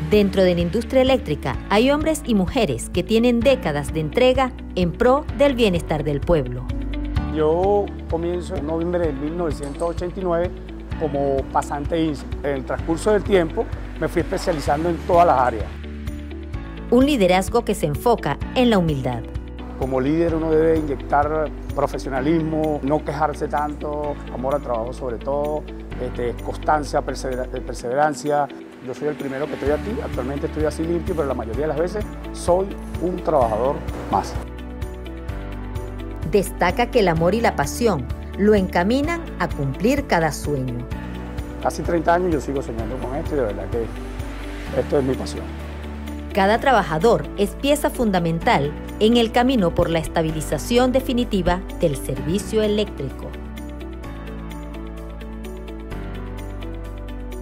Dentro de la industria eléctrica hay hombres y mujeres que tienen décadas de entrega en pro del bienestar del pueblo. Yo comienzo en noviembre de 1989 como pasante INSE. En el transcurso del tiempo me fui especializando en todas las áreas. Un liderazgo que se enfoca en la humildad. Como líder uno debe inyectar profesionalismo, no quejarse tanto, amor al trabajo sobre todo, constancia, perseverancia. Yo soy el primero que estoy aquí, actualmente estoy así limpio, pero la mayoría de las veces soy un trabajador más. Destaca que el amor y la pasión lo encaminan a cumplir cada sueño. Casi 30 años yo sigo soñando con esto y de verdad que esto es mi pasión. Cada trabajador es pieza fundamental en el camino por la estabilización definitiva del servicio eléctrico.